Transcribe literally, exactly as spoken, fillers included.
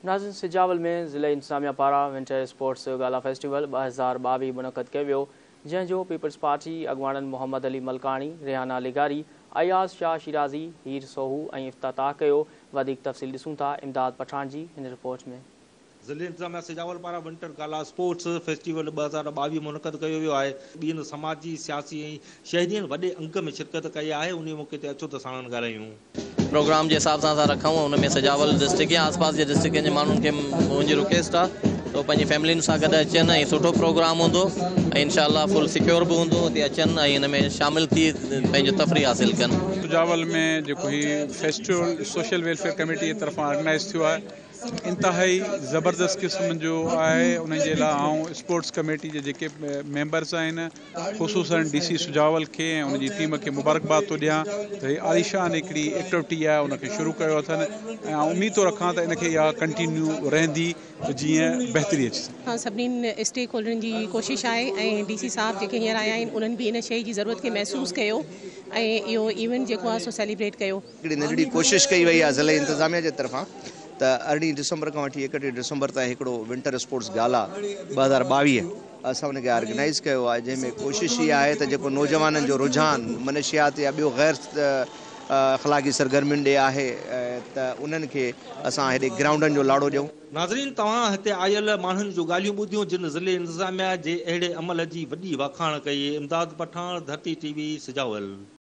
नाज़रीन, सिजावल में ज़िले इंतजामिया पारा विंटर स्पोर्ट्स गाला फेस्टिवल ब हज़ार ॿावीह मुनक़द कयो वियो, जंहिंजो पीपल्स पार्टी अॻवाननि मोहम्मद अली मलकानी, रेहाना लिगारी, अयाज़ शाह शिराज़ी, हीर सोहू ऐं इफ्तिताह कयो। वधीक तफ़सील ॾिसूं था इमदाद पठान जी हिन रिपोर्ट में। ज़िले इंतजामिया सिजावल पारा विंटर गाला स्पोर्ट्स फेस्टिवल ब हज़ार ॿावीह मुनक़द कयो वियो आहे। ॿियनि समाजी, सियासी ऐं शहरियनि वॾे अंक में शिरकत कई आहे। उन मौक़े ते अचो त साणनि ॻाल्हायूं। प्रोग्राम के हिसाब से असां रखूं, उनमें सिजावल डिस्ट्रिक्ट या आसपास के डिस्ट्रिक्ट के माण्हुनि खे मुंहिंजी रिक्वेस्ट आहे तो पंहिंजी फैमिलियुनि सां गॾु अचनि ऐं सुठो प्रोग्राम हूंदो ऐं इंशाअल्लाह फुल सिक्योर भी हूंदो, हुते अचनि ऐं हिन में शामिल थी पंहिंजो तफ़री हासिल कनि। सिजावल में जो ही फेस्टिवल सोशल वेलफेयर कमेटी की तरफा ऑर्गेनाइज थियो आहे, इंतहाई ज़बरदस्त किस्म जो आहे। उन जे लाइ आऊं स्पोर्ट्स कमेटी के जेके मेंबर्स आहिनि, ख़ुसूसन डी सी सुजावल के ऐं उनजी टीम के मुबारकबाद तो ॾियां त ही आलिशान हिकिड़ी एक्टिविटी आहे उनखे शुरू कयो अथनि ऐं उम्मीद तो रखां त इनखे इहा कंटिन्यू रहंदी जीअं बहितरी अचे। हाँ, सभिनी स्टेक होल्डरनि जी कोशिश आहे ऐं डी सी साहब जेके हींअर आया आहिनि उन्हनि बि इन शइ जी ज़रूरत खे महसूसु कयो ऐं इहो इवेंट जेको आहे सो सेलिब्रेट कयो। हिकिड़ी नंढड़ी कोशिश कई वई आहे ज़िले इंतज़ामिया जे तरफ़ां त अरिड़हीं दिसंबर खां वठी एकटीह दिसंबर ताईं हिकिड़ो विंटर स्पोर्ट्स गाला ॿ हज़ार ॿावीह असां उनखे ऑर्गेनाइज़ कयो आहे, जंहिंमें कोशिश इहा आहे त जेको नौजवाननि जो रुझान मनशियात या ॿियो गैर अख़लाक़ी सरगर्मियुनि ॾे आहे त उन्हनि खे असां हेॾे ग्राउंडनि जो लाड़ो ॾियूं। नाज़रीन, तव्हां हिते आयल माण्हुनि जो ॻाल्हियूं ॿुधियूं जिन ज़िले इंतज़ामिया जे अहिड़े अमल जी वॾी वाखाण कई। इमदाद पठान, धरती टीवी, सिजावल।